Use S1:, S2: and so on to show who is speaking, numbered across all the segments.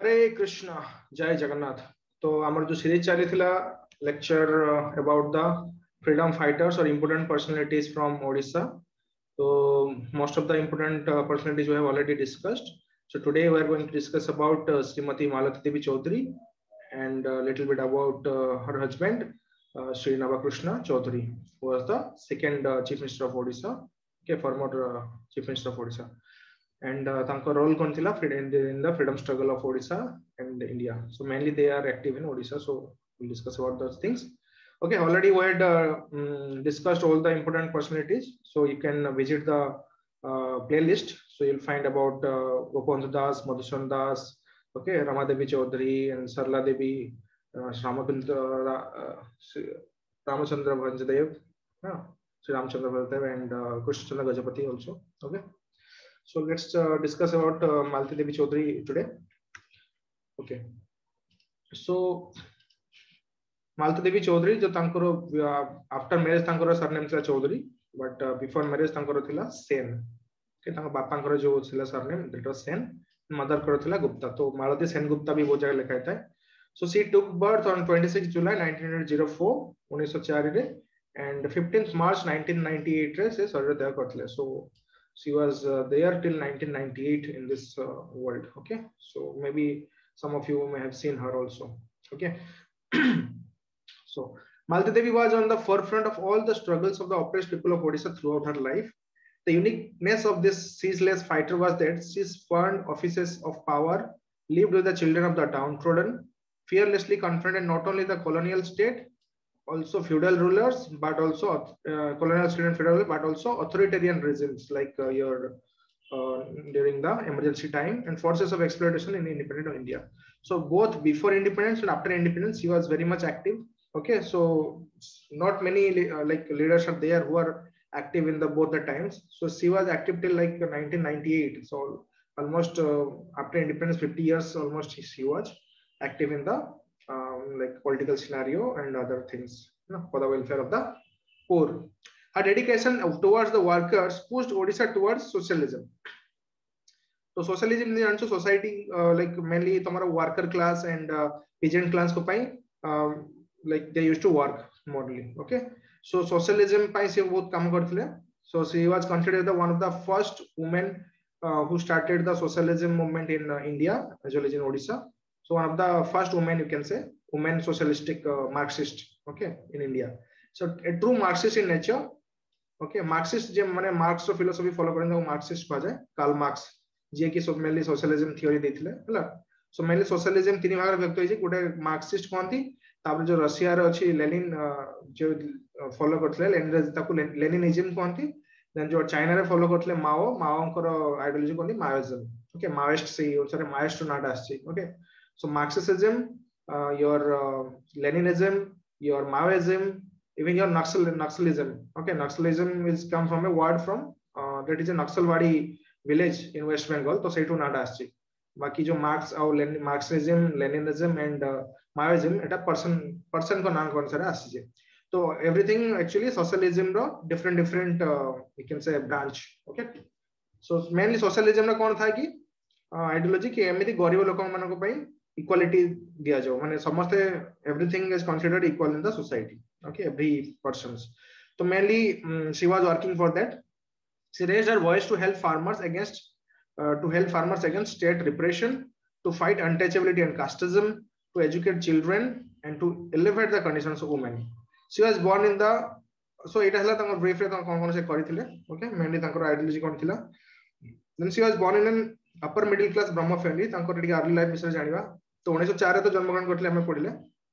S1: हरे कृष्णा जय जगन्नाथ। तो आमर जो सीरीज चली थिला lecture about the freedom fighters और इम्पोर्टेंट पर्सनालिटीज फ्रॉम ओडिशा। तो most of the important personalities we have already discussed. So today we are going to discuss about Srimati Malati Devi Chaudhary and a little bit about her husband Sri Navakrishna Chaudhary, who was the second Chief Minister of Odisha, okay, former Chief Minister of Odisha. And thank role kon thila in the freedom struggle of Odisha and India. So mainly they are active in Odisha. So we'll discuss about those things. Okay, already we had discussed all the important personalities. So you can visit the playlist. So you'll find about Gopal Das, Madhusudan Das, okay, Rama Devi Chaudhary and Sarla Devi, Ramachandra Bhanjadev, Sri Ramchandra Bhanjadev and Krishna Chandra Gajapati also. Okay. So let's discuss about Malati Devi Chaudhary today. Okay. So Malati Devi Chaudhary, जो तांकरो after marriage तांकरो surname थी Chaudhary, but before marriage तांकरो थी Sen. Okay, तांको बापा करो जो थी surname that was Sen. Mother करो थी Gupta. तो Malati Sen Gupta भी वो जगह लिखा है. So she took birth on 26 July 1904, 1904 and 15th March 1998 रे से शरीर त्याग करते. So she was there till 1998 in this world. Okay, so maybe some of you may have seen her also. Okay. So Malati Devi was on the forefront of all the struggles of the oppressed people of Odisha throughout her life. The uniqueness of this ceaseless fighter was that she spurned offices of power, lived with the children of the downtrodden, fearlessly confronted not only the colonial state, also feudal rulers, but also colonial state and feudal, but also authoritarian regimes like during the emergency time and forces of exploitation in independent India. So both before independence and after independence, she was very much active. Okay, so not many like leaders are there who are active in the both the times. So she was active till like 1998. So almost after independence, 50 years almost she was active in the like political scenario and other things, you know, for the welfare of the poor. Her dedication towards the workers pushed Odisha towards socialism. So socialism means society like mainly tomorrow worker class and peasant class ko pai like they used to work moderately. Okay, so socialism pai se bahut kam karthile. So she was considered the one of the first women who started the socialism movement in India as well as in Odisha. So one of the first women, you can say, women socialistic Marxist, okay, in India. So a true Marxist in nature. Okay, Marxist जे माने Marx रो philosophy follow करन वो Marxist कहा जाए, Karl Marx जे की सब mainly socialism theory देथिले हला. सो मेनली सोशलिज्म तीन भाग व्यक्त होई जे गोटे मार्क्सिस्ट कोनथि, तापर जो रशिया रो अछि लेनिन जो फॉलो करथले लेनिन ताकू लेनिनिज्म कोनथि, देन जो चाइना रे फॉलो करथले माओ, माओंकर आइडियोलॉजी कोनथि माओइज्म. ओके, माओइस्ट से ओसरे माओइस्ट नाट आछि. Okay, so Marxism, your Leninism, your Maoism, even your Naxalism. Okay, Naxalism is come from a word from that is a Naxalwadi village in West Bengal. तो सही तो नाट आछि. बाकी जो मार्क्स और मार्क्सिज्म, लेनिनिज्म एंड माओइज्म एटा person को नाम कौन सा आछि. तो एवरीथिंग एक्चुअली सोशलिज्म रो different you can say branch. Okay, so mainly socialism रो कौन था कि आइडियोलॉजी कि एमिति गरीब लोक मान को पई इक्वालिटी दिया जाओ, माने समस्त everything is considered equal in the society. Okay, every persons. तो mainly she was working for that. She raised her voice to help farmers against state repression, to fight untouchability and casteism, to educate children and to elevate the conditions of women. She was born in the, so it हला तंग brief रे तंग कोन से करिथिले. Okay, mainly तंकर ideology कोन थिला. Then she was born in an upper middle class Brahmo family. तंकर टिके अर्ली लाइफ विषय जानिबा. तो 1904 रे तो जन्मग्रहण करथिले हमें पढिले.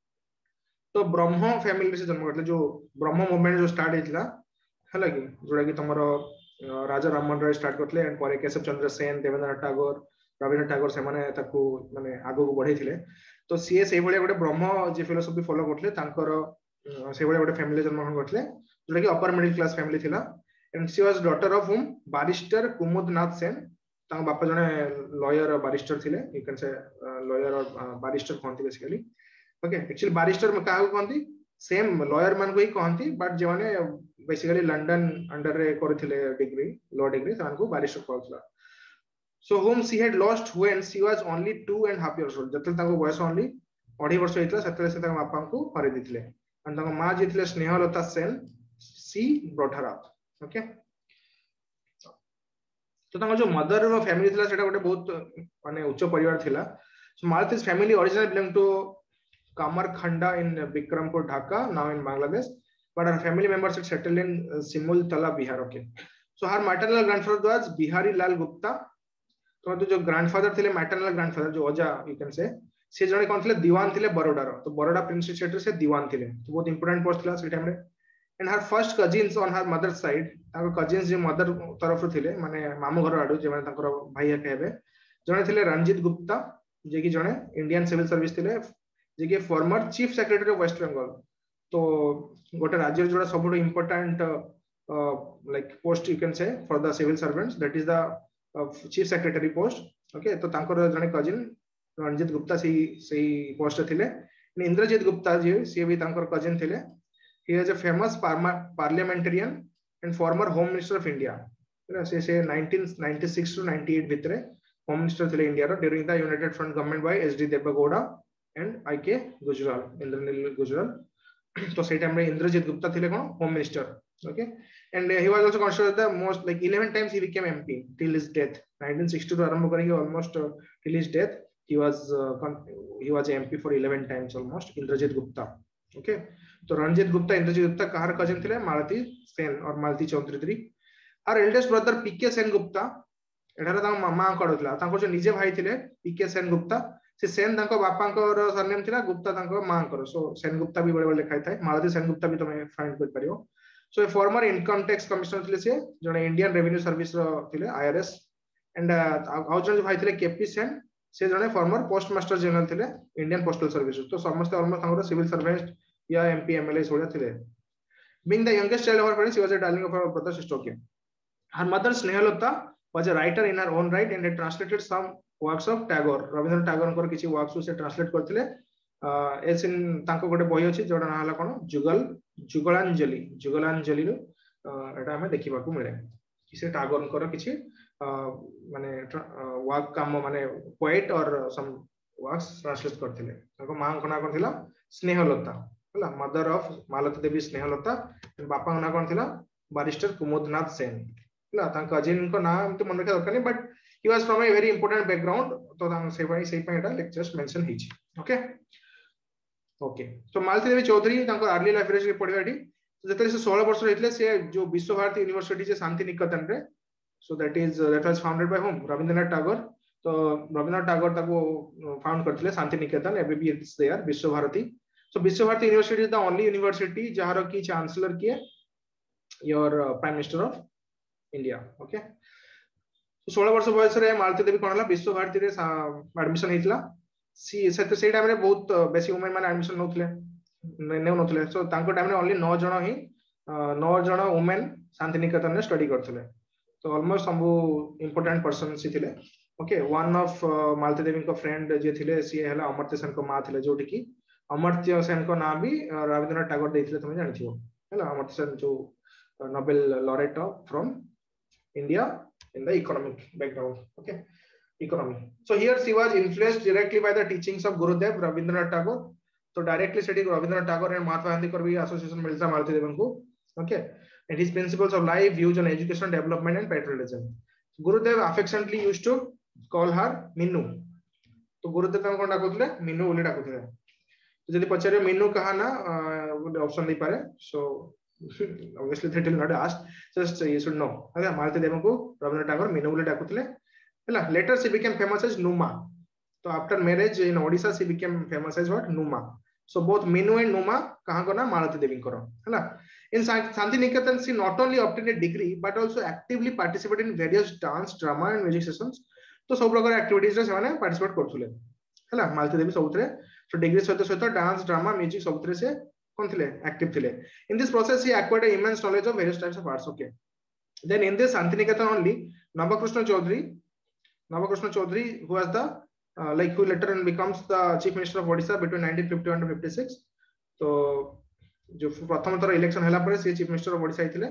S1: तो ब्रह्म फैमिली से जन्म करथिले, जो ब्रह्म मूवमेंट जो स्टार्ट हेतिला हला कि जोडा कि तमरो राजा राममोहन राय स्टार्ट करथिले एंड परे केशव चंद्र सेन, देवेंद्रनाथ टैगोर, रविन्द्रनाथ टैगोर से माने ताकू माने आगो को बढ़ैथिले. तो सीए सेही भलिया गोटे ब्रह्म जे फिलोसफी फॉलो करथिले तांकर सेही भलिया गोटे फैमिली जन्मग्रहण करथिले जोडा कि अपर मिडिल क्लास फैमिली थिला. And she was daughter of whom barrister Kumudnath Sen. तांग बापा जने लॉयर बैरिस्टर थिले. यू कैन से लॉयर और बैरिस्टर कहंती बेसिकली. ओके, एक्चुअली बैरिस्टर में काहे कहंती, सेम लॉयर मान को ही कहंती, बट जे माने बेसिकली लंदन अंडर रे करथिले डिग्री, लॉ डिग्री, तांको बैरिस्टर कहथला. so whom she had lost when she was only 2.5 years old. जतले ताको बयस only 2.5 वर्ष होइतला सेतले से ताको बापा को हरि दिथिले and ताको मां जितले Snehlata Sen she brought her up. Okay, तो ताको जो मदर रो फैमिली थिला सेटा गोटे बहुत माने उच्च परिवार थिला. So Malati's family originally belonged to Kamarkhanda in Bikrampur, Dhaka, now in Bangladesh, but her family members had settled in Simultala, Bihar. Okay, so her maternal grandfather was Bihari Lal Gupta. तो जो grandfather थे maternal grandfather जो ओजा you can से जने कौन थे दीवान थे बरोडा रो. तो बरोडा प्रिंसिपेट से दीवान थे तो बहुत इंपोर्टेंट पोस्ट था से टाइम रे. And her first cousins on her mother side ताको कजिन्स जो मदर तरफ थे माने मामू घर आडू जे माने ताकर भाई कहबे जने थे रंजीत गुप्ता जे कि जने इंडियन सिविल सर्विस थे जे कि former chief secretary of waste Bengal. तो गोटे राज्य जोड़ा सबुठ important like post you can say for the civil servants that is the chief secretary post. Okay, तो तांकर जने कजिन रणजीत गुप्ता से पोस्ट थिले. इंद्रजीत गुप्ता जी सी भी तांकर कजिन थिले. He is a famous parliamentarian and former home minister of India. से 1996 to 98 भितरे होम मिनिस्टर थिले इंडिया रो during the United Front government by SD Deve Gowda and IK Gujral Indranil Gujral. तो से टाइम रे इंद्रजीत गुप्ता थिले कोन home minister. Okay, and he was also considered the most like 11 times he became MP till his death. 1962 आरंभ करके almost till his death he was MP for 11 times almost. Indrajit Gupta. Okay, तो रणजीत गुप्ता इंद्रजीत गुप्ता कहार cousin थे मालती सेन और मालती चौधरी. और eldest brother PK Sen Gupta एठारे तांको मामा कड़ोतला तांको जो निजे भाई थे पीके सेन गुप्ता से सेन तांको बापांकर सरनेम थिला गुप्ता तांको मांकर. सो सेन गुप्ता भी बड़े बड़े लिखाई थाए. मालती सेन गुप्ता भी तमे फाइंड कर परियो. So a former income tax commissioner थिले से जने इंडियन रेवेन्यू सर्विस रो थिले IRS एंड आउ जने भाई थिले केपी सेन से जने फॉर्मर पोस्ट मास्टर जनरल थिले इंडियन पोस्टल सर्विस. तो समस्त ऑलमोस्ट तांको सिविल सर्वेंट या MP MLA सोडा थिले. Being the youngest child of her parents, she was a darling of her brother sister. Okay, her mother Snehalata was a writer in her own right and had translated some works of Tagore. Rabindranath Tagore को किसी works से translate करथिले. S इन तांको गोटे बही अछि जोडा ना हला कोन जुगलांजलि रो एटा हमें देखिबा को मिले कि से टागोर कर किछि माने वर्क काम माने पोएट और सम वर्क्स ट्रांसलेट करथिले. ताको मां को ना कोन थिला स्नेहलता हला मदर ऑफ मालती देवी स्नेहलता. बापा को ना कोन थिला बैरिस्टर कुमुदनाथ सेन हला. तांका कजिन को नाम तो मन रखा दरकार नहीं but he was from a very important background. तो तांग से पे एटा लेक्चर्स मेंशन हिची. ओके ओके, तो मालती देवी चौधरी तांको अर्ली लाइफ रे पढिबाटी जतले से 16 वर्ष रहितले से जो विश्व भारती यूनिवर्सिटी से शांति निकेतन रे. So that was founded by whom Rabindranath Tagore. तो रविंद्रनाथ टैगोर ताको फाउंड करथिले शांति निकेतन. एबी बी it's there Vishwa Bharati. So Vishwa Bharati university is the only university जहार की चांसलर किए your prime minister of India. Okay, तो 16 वर्ष बयस रे मालती देवी कोनला विश्व भारती रे एडमिशन हेतला. सी से टाइम रे बहुत बेसी वुमेन माने एडमिशन नथले. सो तांको टाइम रे ओनली 9 जण वुमेन शांति निकेतन रे स्टडी करथले. तो ऑलमोस्ट सब इंपोर्टेंट पर्सन सी थिले. Okay, one of Malati Devi को फ्रेंड जे थिले सी हला अमर्त्य सेन को मां थिले जोटी की अमर्त्य सेन को नाम भी रविंद्रनाथ टैगोर देथिले. तुम जानिथियो हला अमर्त्य सेन जो Nobel laureate from India in the economic background. Okay, economy. So here she was influenced directly by the teachings of Gurudev Rabindranath Tagore. So directly studying Rabindranath Tagore and Mahatma Gandhi को भी association मिलता मालती देवी को. Okay, and his principles of life, views on education, development and patriotism. Gurudev affectionately used to call her Minnu. तो गुरुदेव को कौन डाकुଥିଲେ मीनू बोली डाकुଥିଲେ. तो यदि पचारे मीनू कहा ना ऑप्शन दे पारे. So obviously that will not asked, just you should know. Okay, मालती देवी को रविंद्रनाथ टैगोर मीनू बोली डाकुଥିଲେ. हला later she became famous as Numa. So after marriage in Odisha she became famous as what Numa. So both Minu and Numa कहाँ को ना मालती देवी को हला. In Shanti Niketan she not only obtained a degree but also actively participated in various dance, drama and music sessions. तो सब प्रकार activities रे सेमाने participate करथुले हला. मालती देवी सबुतरे सो डिग्री सहित सहित डांस, ड्रामा, म्यूजिक सबुतरे से कोन थिले एक्टिव थिले. In this process he acquired an immense knowledge of various types of arts. Okay, then in this Shanti Niketan only Navakrishna Chaudhary who was the like who later on becomes the chief minister of Odisha between 1951 to 56. तो जो प्रथम थर election हला परे से chief minister of Odisha हिथिले.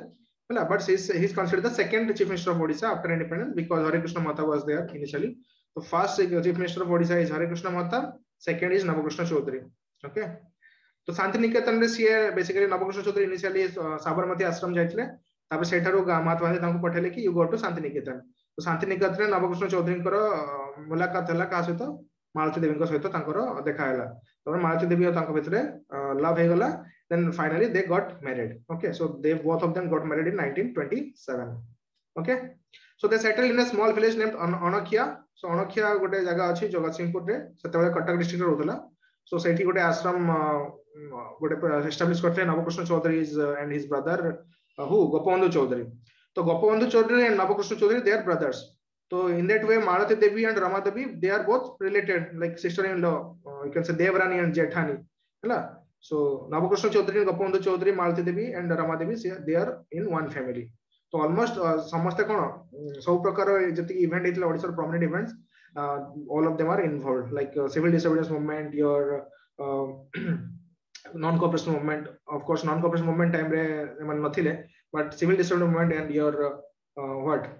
S1: but he's considered the second chief minister of Odisha after independence because Hare Krishna Mahata was there initially. So first chief minister of Odisha is Hare Krishna Mahata, second is Navakrishna Chaudhary. Okay, तो शांति निकेतन रे सीए basically Nabakrushna Chaudhuri initially Sabarmati Ashram जाइतले तापर सेठारो महात्मा गांधी तांको पठेले कि you go to Shanti Niketan. तो शांति निकेतन रे नवकृष्ण चौधरी मुलाकात हला का सहित मालती देवी सहित देखा है. तो मालती देवी और तांको भितरे लव हे गला. Then finally they got married. Okay, so they both of them got married in 1927. Okay, so they settled in a small village named Anokhia. So Anokhia गोटे जगह अछि जगतसिंहपुर रे सेतेबेले कटक डिस्ट्रिक्ट रे होतला. So सेठी गोटे आश्रम गोटे एस्टैब्लिश करथे Navkrishna Chaudhary and his brother who Gopabandhu Chaudhary. तो Gopabandhu Chaudhary and Navkrishna Chaudhary they are brothers. So in that way Malati Devi and Rama Devi they are both related like sister-in-law. You can say Devrani and Jethani. Hala. So Navakrishna Chaudhary, Gopabandhu Chaudhary, Malati Devi and Rama Devi they are in one family. So almost samaste kono सब प्रकार जति event इतला Odisha prominent events all of them are involved like civil disobedience movement, your non cooperation movement. Of course non cooperation movement time re man nathile but civil disobedience movement and your what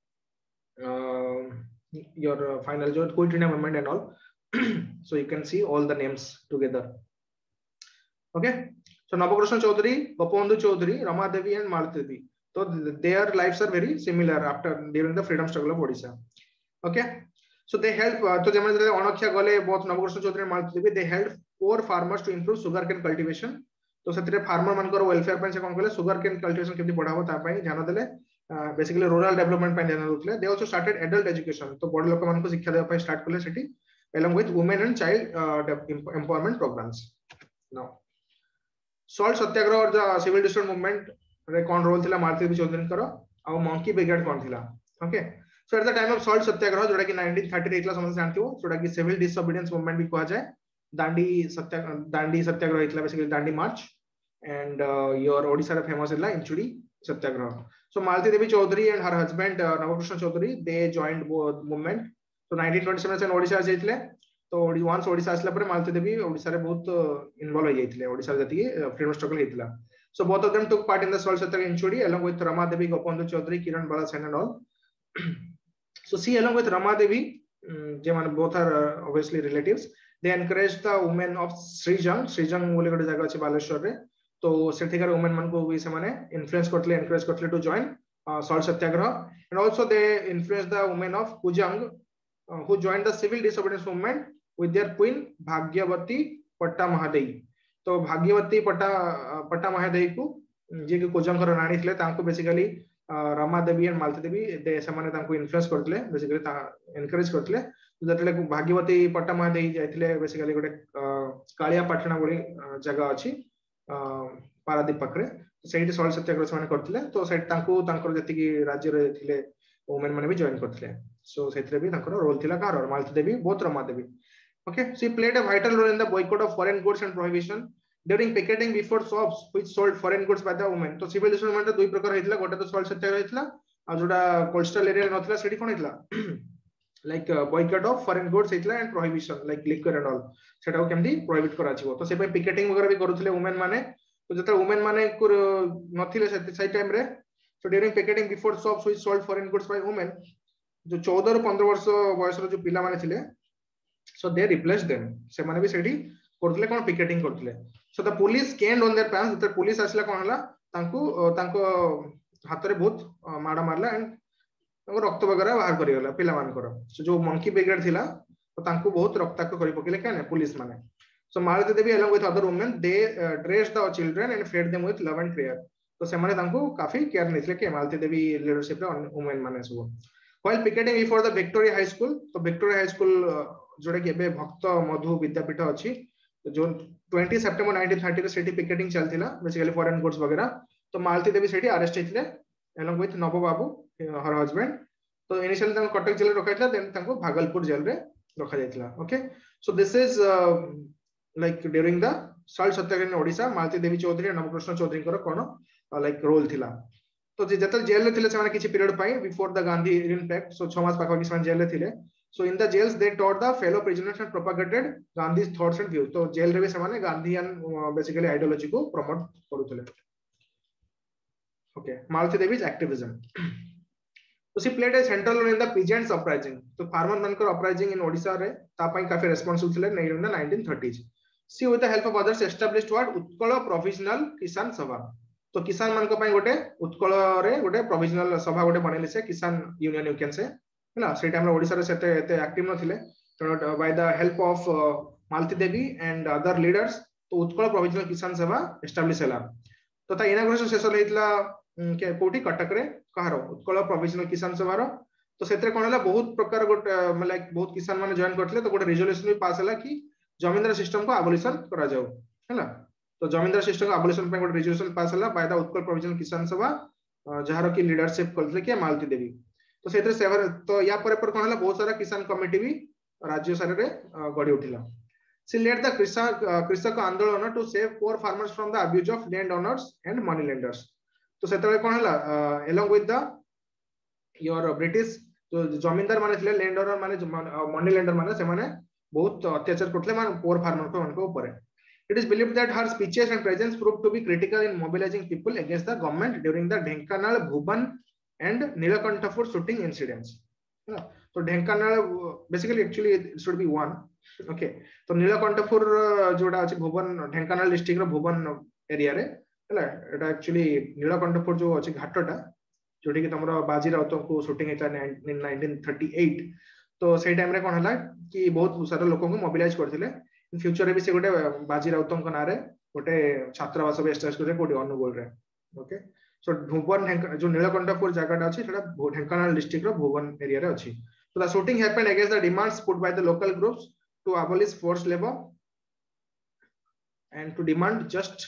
S1: your final jo Quit India movement and all. So you can see all the names together. Okay, so Navakrishna Chaudhary, Gopabandhu Chaudhary, Rama Devi and Malati Devi. So their lives are very similar after during the freedom struggle of Odisha. Okay, so they help. So जब मैंने Anokhia गले both Navakrishna Chaudhary and Malati Devi they help poor farmers to improve sugarcane cultivation. तो सेतिरे farmer मानकर welfare ପାଇଁ से कौन कहले sugarcane cultivation केमती बढ़ावो ता ପାଇଁ ध्यान देले. Basically rural development ପାଇଁ ध्यान देले. They also started adult education. तो बड़ लोक मानको शिक्षा देवा ପାଇଁ start कले सेठी along with women and child empowerment programs. Now salt Satyagraha और द सिविल डिसोर्डर मूवमेंट रे कोन रोल थिला मालती देवी चौधरी करो आ मंकी ब्रिगेड कोन थिला. Okay, so at the time of salt Satyagraha जोडा कि 1938 ला समझ जानथियो जोडा कि सिविल डिसोबीडियंस मूवमेंट भी कहा जाए. दांडी सत्याग्रह इतला basically Dandi march and your Odisha रे फेमस इतला Inchudi Satyagraha. So Malati Devi Chaudhuri and her husband Nabakrushna Chaudhuri they joined movement. तो 1927 से ओडिसा जाइतले. तो वंस ओडिसा आसला पर मालती देवी ओडिसा रे बहुत इन्वॉल्व हो जाइतले ओडिसा जति फ्रीडम स्ट्रगल हेतला. So both of them took part in the salt Satyagraha Inchudi along with Rama Devi, Gopabandhu Chaudhary, Kiran Bala Sen and all. So see along with Rama Devi जे माने both are obviously relatives, they encouraged the women of Srijang बोले गोटे जगह अछि बालेश्वर रे. तो सेठिकार women मान को भी से माने इन्फ्लुएंस करथले एनकरेज करथले to join salt Satyagraha. And also they influence the women of Kujang who joined the civil disobedience movement with their queen भाग्यवती पट्टा महादेई. तो भाग्यवती पट्टा महादेई को जे कि कोजंकर रानी थिले तांको basically Rama Devi and Malati Devi they समाने तांको इन्फ्लुएंस करथले बेसिकली ता एनकरेज करथले. जतले भाग्यवती पट्टा महादेई जाइथिले बेसिकली गोटे कालिया पाटणा बोली जगह अछि पारादीप पकरे. सेठी सॉल्ट सत्याग्रह समाने करथले. तो सेठ तांको तांकर जति कि राज्य रे थिले वुमेन माने भी जॉइन करथले. सो सेथरे भी तांकर रोल थिला कार Malati Devi both Rama Devi. Okay, she played a vital role in the boycott of foreign goods and prohibition during picketing before shops which sold foreign goods by the women. तो civil disobedience movement दुई प्रकार हेतला. गोटे तो salt सत्याग्रह हेतला आ जोडा कोस्टल एरिया नथला सेठी कोन हेतला like boycott of foreign goods हेतला and prohibition like liquor and all सेटा को केमदी प्रोहिबिट करा छिवो. तो से पे पिकेटिंग वगैरह भी करूथले वुमेन माने. तो जता वुमेन माने को नथिले से टाइम रे. so during picketing before shops which sold foreign goods by women जो 14 ରୁ 15 वर्ष बयस रो जो पिला माने थिले. So they replaced them. से माने भी सेठी करथले कोन पिकेटिंग करथले. So the police came on their pants. The police आसला कोन हला तांको हाथ रे बहुत माडा मारला एंड तांको रक्त वगैरह बाहर करि गला पिला मानकर. So जो मंकी ब्रिगेड थिला तो तांको बहुत रक्ताक्त करि पकेले काने पुलिस माने. So Malati Devi along with other women they dressed the children and fed them with love and prayer. तो से माने तांको काफी केयर नेथले के मालती देवी लीडरशिप रे वुमेन माने सब. While picketing before the Victoria High School, तो Victoria High School जोडा कि एबे भक्त मधु विद्यापीठ अछि जो 20 सितंबर 1930 रे सेठी पिकेटिंग चलथिला बेसिकली फॉरेन गुड्स वगैरह. तो मालती देवी सेठी अरेस्ट हेथिले along with नव बाबू हर हस्बैंड. तो इनिशियली तांको कटक जेल रे रखाइतला देन तांको भागलपुर जेल रे रखा जाइतला. Okay, so this is like during the salt Satyagraha in Odisha Malati Devi Chaudhuri और नवकृष्ण चौधरी को कोन लाइक रोल थिला. तो जेतल जेल रे थिले से माने किछि पीरियड पाई before the Gandhi impact. So 6 मास पाखा कि मान जेल रे थिले. So in the jails they taught the fellow prisoners and propagated Gandhi's thoughts and views. तो जेल रे भी से माने गांधीयन बेसिकली आइडियोलॉजी को प्रमोट करूथले. Okay, Malati Devi's activism. So she played a central role in the peasants uprising. So farmer manकर uprising in Odisha रे तापाई काफी responsible ଥିଲେ in the 1930s. She with the help of others established what Utkala Provisional Kisan Sabha. तो किसान मान को पाई गोटे उत्कल रे गोटे प्रोविजनल सभा गोटे बनेले से किसान यूनियन यू कैन से हैना से टाइम रे ओडिसा रे सेते एते एक्टिव नथिले तो by the help of Malati Devi and other leaders तो उत्कल प्रोविजनल किसान सभा एस्टैब्लिश हैला तो ता इनाग्रेशन सेशन हेतला के कोठी कटक रे कहारो उत्कल प्रोविजनल किसान सभा रो तो सेतरे कोन हला बहुत प्रकार गोटे लाइक बहुत किसान माने जॉइन करथले तो गोटे रिजोल्यूशन भी पास हला कि जमींदार सिस्टम को एबोलिशन करा जाऊ हैला तो जमींदार सिस्टम को एबोलिशन पे गोटे रिजोल्यूशन पास हला बाय द उत्कल प्रोविजनल किसान सभा जहारो की लीडरशिप करथले के मालती देवी तो सेतरे सेवर तो या पर कोन हला बहुत सारा किसान कमिटी भी राज्य सारे रे गडी उठिला She led the कृषक आंदोलन to save poor farmers from the abuse of land owners and money lenders. तो सेतरे कोन हला along with the your British तो जमींदार माने थिले लैंड ओनर माने मनी लेंडर माने से माने बहुत अत्याचार करथले माने poor farmer को उनको ऊपर. It is believed that her speeches and presence proved to be critical in mobilizing people against the government during the Dhenkanal, Bhuban and Nilakantapur shooting incidents. तो Dhenkanal basically actually it should be one okay तो नीलकंठपुर जोडा अछि Bhuban Dhenkanal district रो Bhuban area रे हला एटा actually Nilkanthpur जो अछि घाटटा जोठी कि तमरो बाजी राउत को शूटिंग हेता इन 1938 तो सेही टाइम रे कोन हला कि बहुत सारा लोक को मोबिलाइज करथिले इन फ्यूचर रे भी से गोटे बाजी राउत को नारे गोटे छात्रावास भी एस्टाब्लिश करे कोडी अनुगोल रे ओके सो भुवन जो नीलकंठपुर जगहटा अछि सेटा ढेंकानाल डिस्ट्रिक्ट रो भुवन एरिया रे अछि So the shooting happened against the demands put by the local groups to abolish forced labor and to demand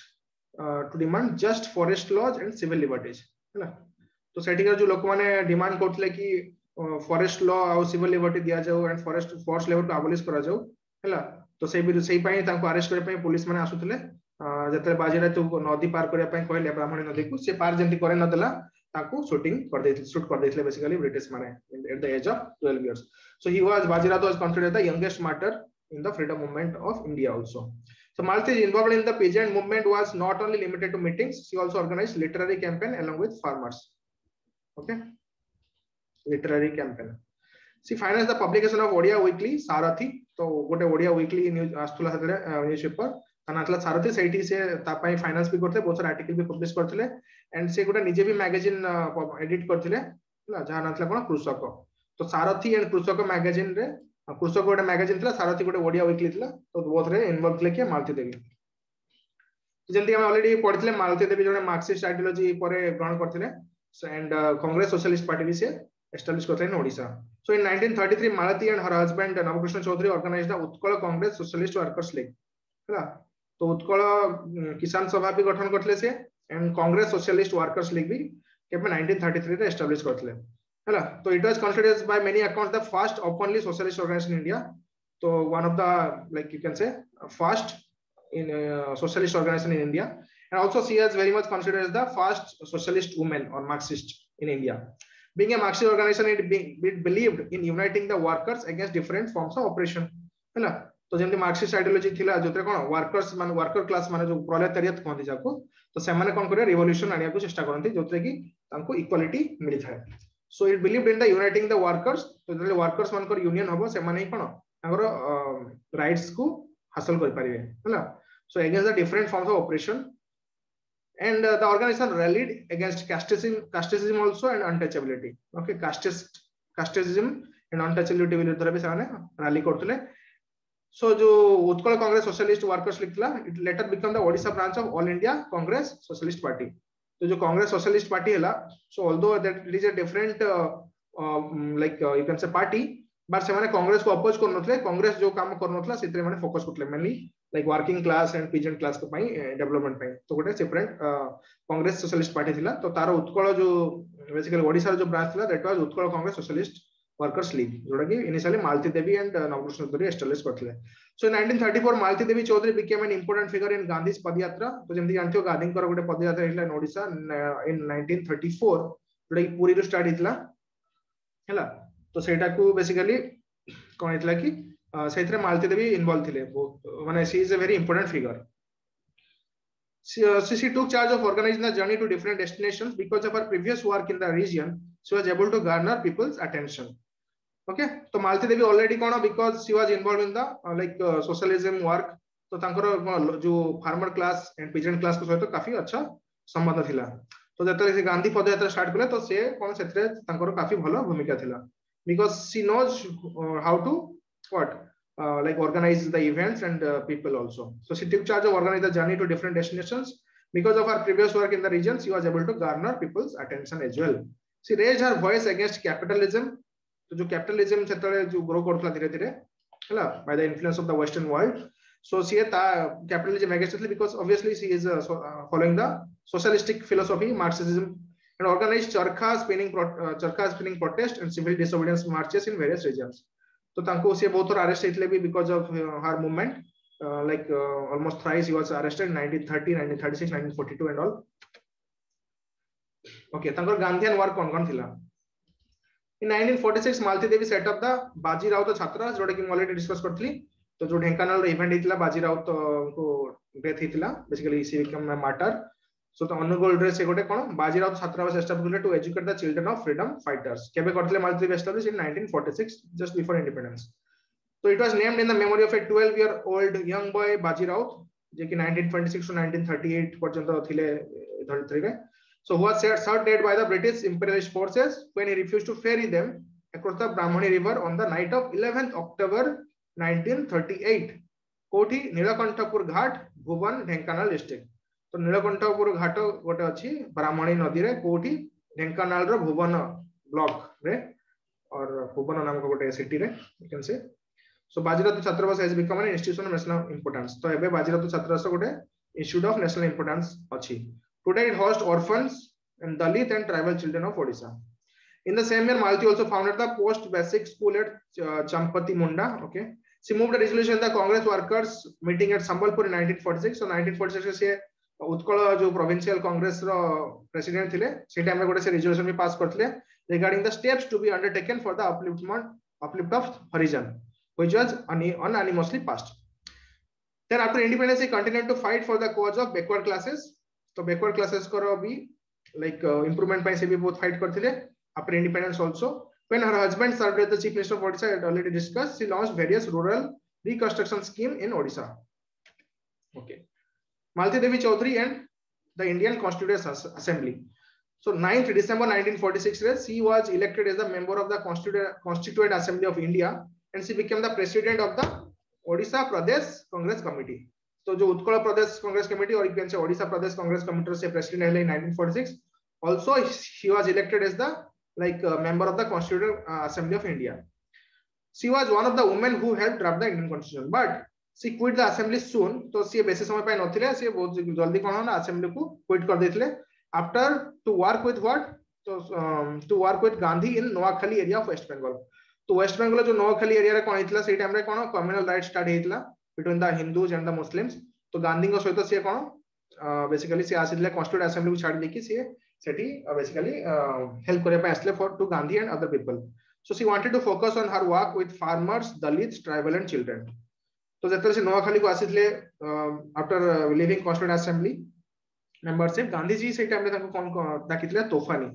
S1: just forest laws and civil liberties. है ना? तो सेटिकर जो लोक माने डिमांड करथले कि फॉरेस्ट लॉ और सिविल लिबर्टी दिया जाऊ एंड फोर्स लेबर को अबॉलिश करा जाऊ हैला तो सेही पई तांको अरेस्ट करे पई पुलिस माने आसुथले जते बाजीरा तो नदी पार करिया पई कहले ब्राह्मणी नदी को से पार जंती करे न देला ताको शूट कर देथिले बेसिकली ब्रिटिश माने at the age of 12 years so he was Bajirao was considered the youngest martyr in the freedom movement of India also so Malti involved in the peasant movement was not only limited to meetings she also organized literary campaign along with farmers okay literary campaign she financed the publication of Odia weekly Sarathi तो गोटे Odia weekly news आस्तुला हतरे newspaper तानातला सारथी सेठी से तापाई finance भी करते बहुत सारा आर्टिकल भी पब्लिश करथिले एंड से गोटे निजे भी मैगजीन एडिट करथिले ना जहां नातला कोन कृषक तो सारथी एंड कृषक मैगजीन रे कृषक गोटे मैगजीन थिला सारथी गोटे ओडिया वीकली थिला तो बोथ रे इन्वॉल्व थिले के मालती देवी जल्दी हम ऑलरेडी पढिथिले मालती देवी जोने मार्क्सिस्ट आइडियोलॉजी परे ग्रहण करथिले एंड कांग्रेस सोशलिस्ट पार्टी भी से एस्टैब्लिश करथिले in Odisha so in 1933 Malati and her husband Nabakrushna Chaudhuri organised the Utkal Congress socialist workers league हैला तो उत्कल किसान सभा भी गठन करथिले से and Congress socialist workers league भी केपे 1933 रे एस्टैब्लिश करथिले हैला तो it was considered by many accounts the first openly socialist organisation in India तो one of the like you can say first in socialist organization in India and also she is very much considered as the first socialist woman or Marxist in India being a Marxist organization it believed in uniting the workers against different forms of oppression है ना तो जेंति Marxist ideology थिला जोतरे कोन workers माने worker class माने जो प्रोलेटारिएट कहନ୍ତି जाको तो से माने कोन करे रिवोल्यूशन आनिया को चेष्टा करନ୍ତି जोतरे कि तांको इक्वालिटी मिली थाए so it believed in the uniting the workers तो जले वर्कर्स मानकर यूनियन हबो से माने कोन तांकर राइट्स को हासिल कर पारिबे हैला so against the different forms of oppression and the organization rallied against casteism also and untouchability okay casteism and untouchability विरुद्ध रे भी साने रैली करथले so जो उत्कल कांग्रेस सोशलिस्ट वर्कर्स लिखला it later become the Odisha branch of All India Congress Socialist Party तो जो Congress socialist party हैला so although that it is a different like you can say party but से माने कांग्रेस को oppose करनथले Congress जो काम करनथला सेतरे माने फोकस करथले mainly like working class and peasant class को पई डेवलपमेंट पई तो गोटे सेपरेट कांग्रेस सोशलिस्ट पार्टी थिला तो तारो उत्कल जो बेसिकली ओडिसा जो ब्रांच थिला that was Utkal Congress socialist workers league जोडा कि initially Malati Devi and Nabakrushna Chaudhuri establish करथिले so in 1934 Malti Devi Chaudhary became an important figure in Gandhi's पदयात्रा तो जेमति जानथियो गांधीकर गोटे पदयात्रा हिला इन ओडिसा इन 1934 जोडा कि पुरी रो स्टार्ट हितला हैला तो सेटा को बेसिकली कोन हितला कि सेथरे मालती देवी इन्वॉल्व थिले माने she is a very important figure She took charge of organizing the journey to different destinations. Because of her previous work in the region, she was able to garner people's attention. Okay, so Malti Devi already kona, because she was involved in the socialism work. तो तांकर जो farmer class and peasant class को सहित काफी अच्छा संबंध थिला. तो जतले से गांधी पदयात्रा स्टार्ट कले तो से कोन सेतरे तांकर काफी भलो भूमिका थिला, because she knows how to what like organize the events and people also. So she took charge of organize the journey to different destinations. Because of her previous work in the region, she was able to garner people's attention as well. She raised her voice against capitalism. तो जो capitalism सेतले जो grow करथला धीरे धीरे हला by the influence of the western world. So she capitalism against, because obviously she is following the socialistic philosophy Marxism, and organized charkha spinning protest and civil disobedience marches in various regions. तो तांको से बहुत arrest हेतले भी because of her movement, almost thrice he was arrested in 1930, 1936, 1942 and all. Okay, तांको Gandhian work कौन थिला. In 1946 Malti Devi set up the Baji Raut Chhatras, जोटा कि ऑलरेडी डिस्कस करथली. तो जो ढेंकानाल इवेंट हितला बाजी राउत को डेथ हितला, basically she become a martyr. So तो अनुगोल रे से गोटे कोन Baji Rout Chhatravas establish to educate the children of freedom fighters. केबे करथले Malati Devi establish in 1946, just before independence. तो it was named in the memory of a 12-year-old young boy Baji Rout, जे कि 1926 टू 1938 पर्यंत थिले धरती रे. So who was shot dead by the British imperialist forces when he refused to ferry them across the Brahmani river on the night of 11th October 1938. कोठी Nilakanthapur Ghat, Bhuban, Dhenkanal district. तो नीलकंठपुर घाट गोटे अछि ब्राह्मणी नदी रे, कोठी ढेंकानाल रो भुवन ब्लॉक रे और भुवन नाम को गोटे सिटी रे यू कैन से. So Bajirao Chhatravas has become an institution of national importance. तो एबे बाजीराव छात्रावास गोटे इंस्टीट्यूट ऑफ नेशनल इंपोर्टेंस अछि. Today it hosts orphans and Dalit and tribal children of Odisha. In the same year, Malti also founded the post basic school at Champati Munda. Okay, she moved a resolution in the Congress workers meeting at Sambalpur in 1946. So 1946 से उत्कल जो provincial congress रो president थिले, से time में गोटे से resolution भी pass करथिले regarding the steps to be undertaken for the uplift of Harijan, which was unanimously passed. Then after independence, he continued to fight for the cause of backward classes. तो backward classes को भी like improvement पे से भी बहुत fight करथिले after independence also. When her husband served as the chief minister of Odisha, had already discussed, she launched various rural reconstruction scheme in Odisha. Okay, Malti Devi Chaudhary and the Indian Constituent Assembly. So 9th December 1946 she was elected as the member of the Constituent Assembly of India, and she became the president of the Odisha Pradesh Congress Committee. तो जो उत्कल प्रदेश Congress committee और इक्वेंस Odisha Pradesh Congress committee से president है in 1946. Also she was elected as the member of the Constituent Assembly of India. She was one of the women who helped draft the Indian Constitution, but she quit the assembly soon. तो सी बेसी समय पे नथिले, सी बहुत जल्दी कोन ना assembly को quit कर देथिले after to work with what, तो to work with Gandhi in Noakhali area of waste Bengal. तो वेस्ट बंगाल जो नोआखाली एरिया रे कोन हितला, से टाइम रे कोन कम्युनल राइट स्टार्ट हितला between the Hindus and the Muslims. तो गांधी को सहित से कोन बेसिकली से आसिले कॉन्स्टिट्यूएंट असेंबली को छाड़ देकी से सेठी बेसिकली हेल्प करे पे आसले for to Gandhi and other people. So she wanted to focus on her work with farmers, Dalits, tribal and children. तो जतरे से नोआखाली को आसिले after living constituent assembly membership, Gandhi ji से टाइम रे ताको कोन डाकितले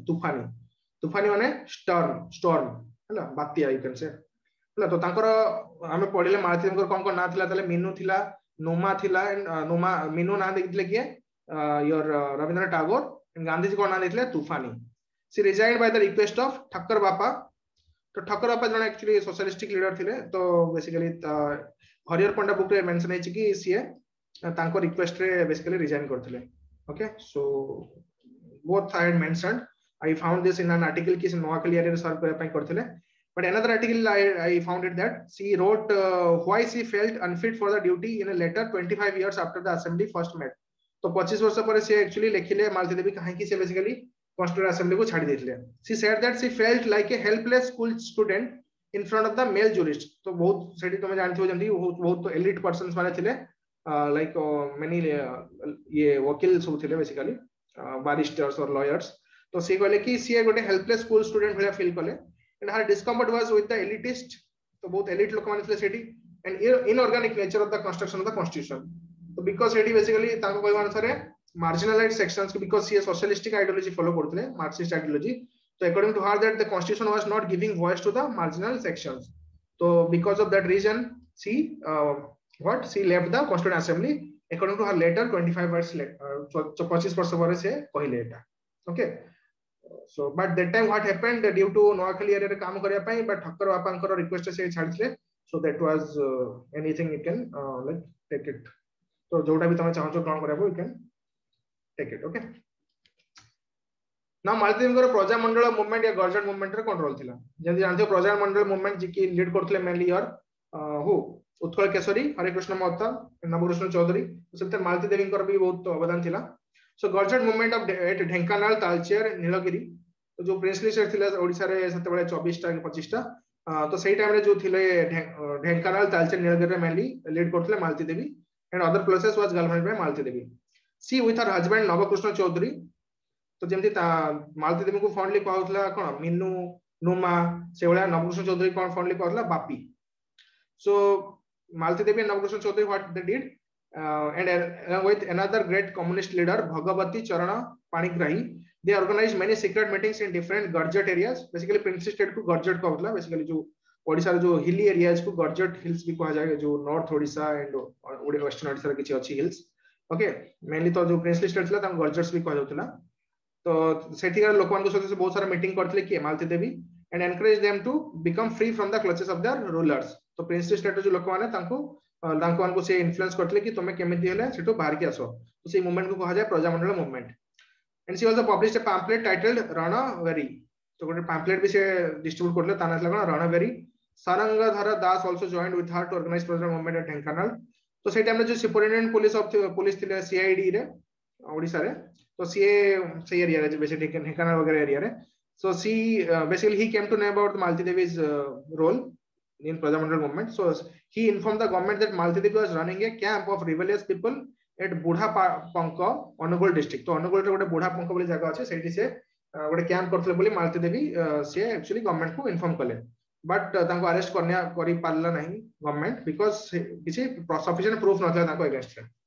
S1: तूफानी माने स्टॉर्म हला बात्या यू कैन से. तो तांकर हमें पढ़िले मालती देवी कोन ना थिला, तले मीनू थिला, नोमा थिला. एंड नोमा मीनू ना देखिले किए योर रविंद्रनाथ टैगोर, एंड गांधी जी को ना देखिले तूफानी. She resigned by the request of Thakkar Bapa. तो ठक्कर बापा जने एक्चुअली सोशलिस्टिक लीडर थिले. तो बेसिकली हरिहर पंडा बुक रे मेंशन है कि सीए तांको रिक्वेस्ट रे बेसिकली रिजाइन करथिले. Okay, so both I had mentioned, I found this in an article कि नोआखाली एरिया रे सर्व करे पई करथिले. But another article I found it that she wrote why she felt unfit for the duty in a letter 25 years after the assembly first met. तो 25 वर्ष पर से actually लिखिले Malti Devi काहे कि से बेसिकली कॉन्स्टिट्यूएंट असेंबली को छाड़ी देथिले. She said that she felt like a helpless school student in front of the male jurist. तो बहुत सेठी तुम जानथि हो जंदी बहुत एलिट पर्सन्स माने थिले, लाइक मेनी ये वकील सब थिले बेसिकली बारिस्टर्स और लॉयर्स. तो से कहले कि सी गोटे हेल्पलेस स्कूल स्टूडेंट भलिया फील कले. And her discomfort was with the elitist, तो बहुत elite लोक माने थिले सेठी, and inorganic nature of the construction of the constitution. तो because सेठी basically ताको कहवा अनुसार marginalized sections because she a socialistic ideology follow करते Marxist ideology. So according to her that the constitution was not giving voice to the marginal sections. So because of that reason she she left the Constituent Assembly. According to her letter 25 years later 25 वर्ष ପରେ से କହିଲେ एटा. Okay. So but that time what happened due to Noakhali area रे काम करिया पई but Thakkar बापांकर request से छाडले. So that was anything you can like take it. So जोटा भी तमे चाहो ग्रहण करिया you can take it. Okay. Now Malati Devi Praja Mandal movement या गवर्नमेंट मूवमेंट रे कौन रोल थिला जल्दी जानते हो प्रजा मंडल मूवमेंट जी की लीड करथले मेनली और हु उत्कल केशरी हरे कृष्ण महता नवकृष्ण चौधरी सेते मालतीदेवी भी बहुत अवदान थिला. So government movement of at Dhenkanal Talcher Nilgiri तो जो प्रिंसली स्टेट थिला ओडिसा रे सेते बेले 24 टा 25 टा तो सेही टाइम रे जो थिले ढेंकानाल तालचेर नीलगिरी रे मेनली लीड करथले Malati Devi and other places was government by Malati Devi. She with her husband Nabakrushna Choudhury तो जमती मालतीदेवी को फंडली कहउतला कोन मिन्नू नुमा से वाला नवकृष्ण चौधरी कोन फंडली कहउतला बापी. सो मालतीदेवी and Navkrishna Chaudhary what they did and along with another great communist leader Bhagavati Charana Panigrahi they organized many secret meetings in different Gurjat areas. Basically Princess state को Gurjat कहउतला basically जो ओडिसा रे जो हिली एरियाज को Gurjat hills भी कहा जाए जो north Odisha and western Odisha रे किछि अछि हिल्स. ओके मेनली तो जो प्रिंसली स्टेट थिला तां Gurjats भी कहा जाउतला. तो सेठिकार लोकमान सहित बहुत सारा मीटिंग करथिले कि Malati Devi and encourage them to become free from the clutches of their rulers. तो प्रिंसली स्टेट जो लोक माने तांको से इन्फ्लुएंस करथिले कि तुमे केमिति हेले सेटो बाहर के आसो. तो से मूवमेंट को कहा जाय Praja Mandal movement. And she also published a pamphlet titled Ranabheri. तो गोटे पैम्फलेट भी से डिस्ट्रीब्यूट करले ताना लागना Ranabheri. Sarangadhar Das also joined with her to organise Praja movement at Dhenkanal. तो से टाइम में जो सुपरिटेंडेंट पुलिस ऑफ पुलिस थिले सीआईडी रे ओडिसा रे तो सी एरिया रे बेसिकली ढेंकानाल वगैरह एरिया रे. So she basically he came to know about Maltidevi's role in Praja Mandal movement. So he informed the government that Maltidevi was running a camp of rebellious people at Budha Panka, Anugul district. तो अनुगुल रे गोटे बुढ़ा पंक बोली जगह अछि सेठी से गोटे camp करथले बोली मालतीदेवी से एक्चुअली गवर्नमेंट को इन्फॉर्म कले. बट तांको अरेस्ट करनिया करि पारला नहीं गवर्नमेंट बिकॉज़ किछि सफिशिएंट प्रूफ नथला तांको अगेंस्ट रे.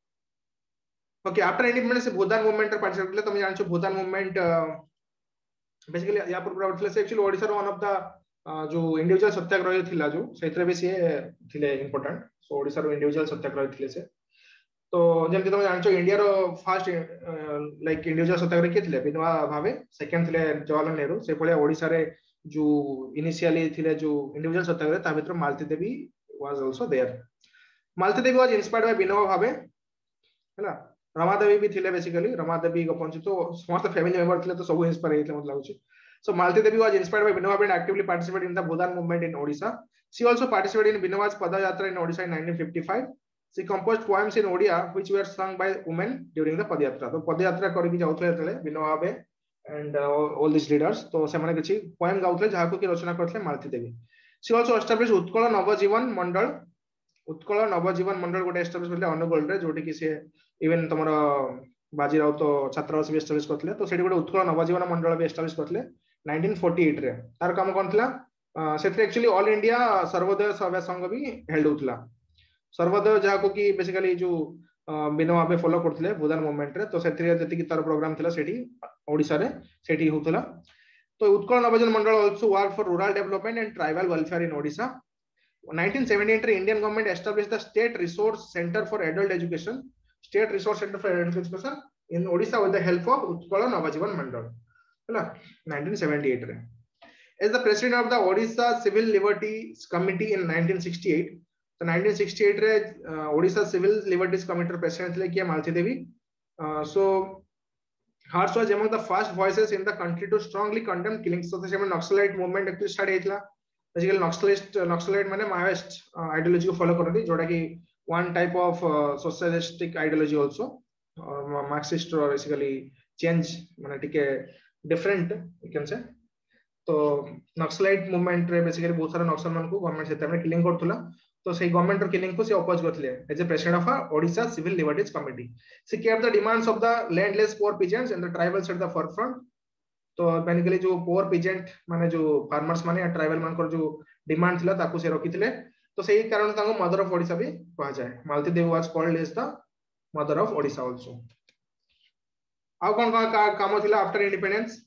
S1: ओके आफ्टर इंडिपेंडेंस से भूदान मूवमेंट रे पार्टिसिपेट करले. तुम जानछो भूदान मूवमेंट बेसिकली या पूर्व उठले से एक्चुअली ओडिसा रो वन ऑफ द जो इंडिविजुअल सत्याग्रही थिला जो सेतरे भी से थिले इंपोर्टेंट. सो ओडिसा रो इंडिविजुअल सत्याग्रही थिले से. तो जेमति तुम जानछो इंडिया रो फर्स्ट लाइक इंडिविजुअल सत्याग्रही के थिले विनोबा भावे. सेकंड थिले जवाहरलाल नेहरू. से पळे ओडिसा रे जो इनिशियली थिले जो इंडिविजुअल सत्याग्रही ता भीतर Malati Devi was also there. Malati Devi was inspired by Vinoba Bhave हैला. रमादेवी भी थिले बेसिकली रमादेवी गोपंच तो समस्त फैमिली मेंबर थिले तो सब इंस्पायर हेतले मत लागुची. So Malati Devi was inspired by Vinoba and actively participated in the Bhudan movement in Odisha. She also participated in Vinoba's Padayatra in Odisha in 1955. She composed poems in Odia which were sung by women during the Padayatra. तो पदयात्रा करि कि जाउथले तले Vinoba and all these leaders तो से माने किछि poem गाउथले जहा को कि रचना करथले मालतीदेवी. She also established Utkal Navajivan मंडल. उत्कल नवजीवन मंडल गोटे एस्टाब्लिश करले अनुगुल रे जोटी कि से इवन तमरो बाजीराव तो छात्रावास भी एस्टाब्लिश करथले. तो सेठी गोटे उत्कल नवजीवन मंडल भी एस्टाब्लिश करथले 1948 रे. तार काम कोन थिला सेथे actually all India Sarvodaya Sabha Sangh भी हेल्ड होतला. सर्वोदय जहा को कि बेसिकली जो विनोबा भावे फॉलो करथले भूदान मूवमेंट रे. तो सेथे जति कि तार प्रोग्राम थिला सेठी ओडिसा रे सेठी होतला. तो Utkal Navajivan Mandal also work for rural development and tribal welfare in Odisha. 1978 रे Indian government established the state resource centre for adult education. State Resource Center for Adult Education in Odisha with the help of Utkala Navajivan Mandal. 1978 रे. As the president of the Odisha Civil Liberties Committee in 1968. तो 1968 रे Odisha Civil Liberties Committee president थे किया मालतीदेवी. So hers was among the first voices in the country to strongly condemn killings. So the Naxalite movement actually start हेतला. Basically Naxalite माने Maoist ideology को follow करती जोड़ा कि one type of socialistic ideology also Marxist or basically change माने टिके different you can say. तो Naxalite movement रे basically बहुत सारा नक्सल मान को गवर्नमेंट सेते में किलिंग करथुला. तो से गवर्नमेंट रो किलिंग को से अपोज करथले as a president of Odisha civil liberties committee. She kept the demands of the landless poor peasants and the tribals at the forefront. तो बेसिकली जो पुअर पीजेंट माने जो फार्मर्स माने या ट्राइबल मान को जो डिमांड थिला ताकू से रखिथिले. तो सही कारण तांको मदर ऑफ ओडिशा भी कहा जाए. Malati Devi was called as the mother of Odisha also. आउ कौन काम थिला आफ्टर इंडिपेंडेंस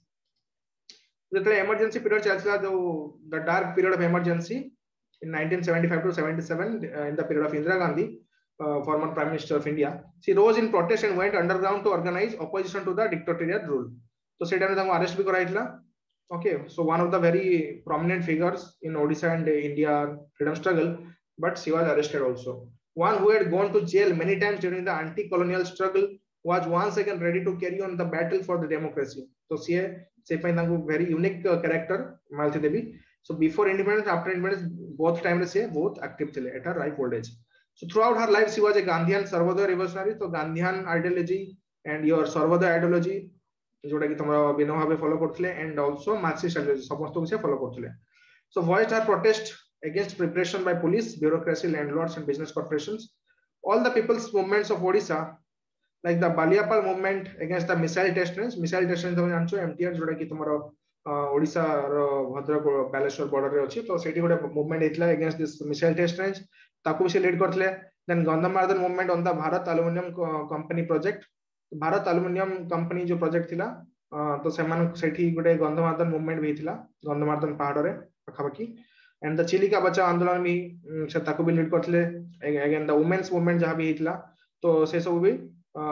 S1: जेतले इमरजेंसी पीरियड चलता जो the dark period of emergency in 1975 to 77 in the period of Indira Gandhi, former Prime Minister of India. She rose in protest and went underground to organize opposition to the dictatorial rule. So से time तक arrest भी कराइला. Okay, so one of the very prominent figures in Odisha and India freedom struggle, but she was arrested also. One who had gone to jail many times during the anti-colonial struggle was once again ready to carry on the battle for the democracy. So she very unique character, Malti Devi. So before independence, after independence, both times she both active thile at her ripe old age. So throughout her life, she was a Gandhian Sarvodaya revolutionary. So Gandhian ideology and your Sarvodaya ideology, जोटा कि तुम बिना भावे follow करथिले, and also Marxist ideology समस्त को से follow करथिले. So voiced her protest against repression by police, bureaucracy, landlords, and business corporations. All the people's movements of Odisha, like the Baliapal movement against the missile test range. Missile test range तुम जानछो MTR जोटा कि तुमरो ओडिशा रो Bhadrak Baleswar border रे अछि. तो सेठी गोटे मूवमेंट हेतला against this missile test range, ताकू से लीड करथले. Then Gandhamardan movement on the Bharat aluminium company project. Bharat aluminium company जो प्रोजेक्ट थिला, तो सेमान सेठी गोटे गंधमार्दन मूवमेंट भी थिला गंधमार्दन पहाड़ रे पखापखी. एंड द चिलिका बचाओ आंदोलन भी से ताकू भी लीड करथले. अगेन द वुमेन्स मूवमेंट जहां भी हितला, तो से सब भी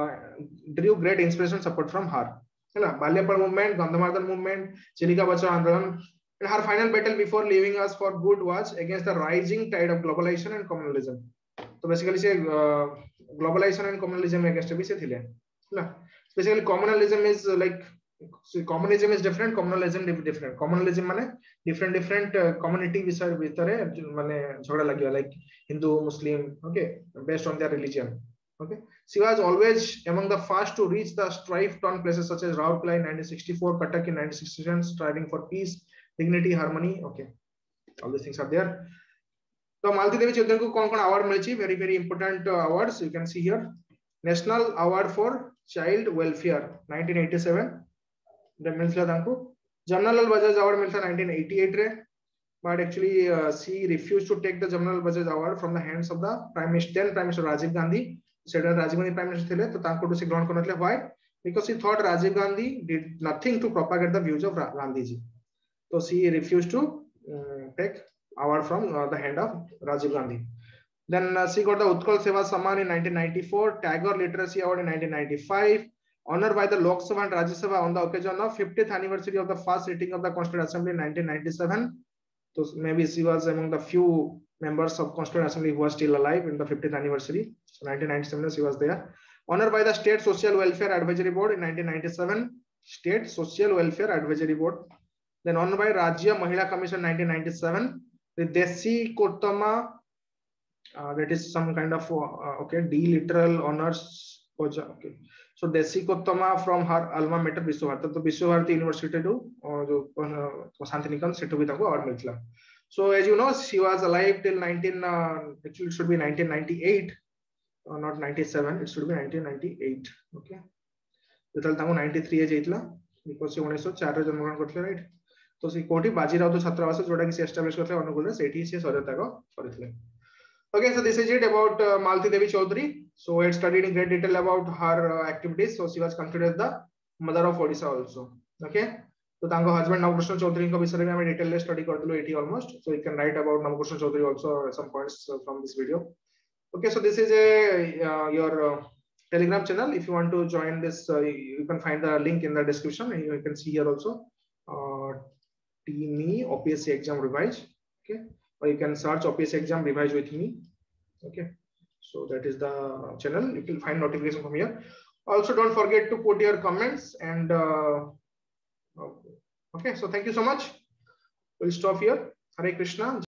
S1: drew great inspiration support from her. Balyapal movement, Gandhamardan movement, Chilika Bachao Andolan. And her final battle before leaving us for good was against the rising tide of globalization and communalism. So basically, say globalization and communalism against भी से थिले. Basically, communalism is like communism is different, communalism is different. Communalism माने different community विषय भीतरे माने झगड़ा लगिया, like Hindu, Muslim, okay, based on their religion. Okay, she was always among the first to reach the strife-torn places such as Rourkela in 1964, Cuttack in 1967, striving for peace, dignity, harmony. Okay, all these things are there. So Malti Devi Chowdhury को कौन-कौन award milli? Very important awards you can see here. National Award for Child Welfare 1987 that मिलता तांको. Jamnalal Bajaj Award मिलता 1988 रे, but actually she refused to take the Jamnalal Bajaj Award from the hands of the then Prime Minister Rajiv Gandhi. Rajiv Gandhi Prime Minister थे, तो तांको से ग्रहण करने के लिए. Why? Because she thought Rajiv Gandhi did nothing to propagate the views of Gandhi ji. So she refused to take award from the hand of Rajiv Gandhi. Then she got the Utkal Seva Samman in 1994, Tagore Literacy Award in 1995, honored by the Lok Sabha and Rajya Sabha on the occasion of 50th anniversary of the first sitting of the Constituent Assembly in 1997. So maybe she was among the few members of Constituent Assembly who was still alive in the 50th anniversary. So 1997 she was there. Honored by the State Social Welfare Advisory Board in 1997, State Social Welfare Advisory Board. Then honored by Rajya Mahila Commission 1997. The Desi Kottama, that is some kind of okay, D literal honors. Okay, so Desi Kottama from her alma mater Vishwabharati. So Vishwabharati University to Santinikan se to bhi tanko award miltla. So as you know, she was alive till actually it should be 1998, not 97. It should be 1998. Okay. जेतल तांको 93 as हेतला, because से 1904 रे जन्म ग्रहण करथले, right? तो से कोठी बाजीराव छात्रावास जोटा कि से एस्टैब्लिश करथले अनुगुल रे, सेठी से सजताको करथले. Okay, so this is it about Malti Devi Chowdhury. So we had studied in great detail about her activities. So she was considered the mother of Odisha also. Okay. So तांको husband Navakrishna Chowdhury को विषय में हमें detail study कर दिलो 80 almost. So you can write about Navakrishna Chowdhury also some points from this video. Okay, so this is your Telegram channel. If you want to join this, you can find the link in the description. And you can see here also TME OPSC exam revise. Okay, or you can search OPSC exam revise with me. Okay, so that is the channel. You will find notification from here. Also, don't forget to put your comments and okay. So thank you so much. We'll stop here. Hare Krishna.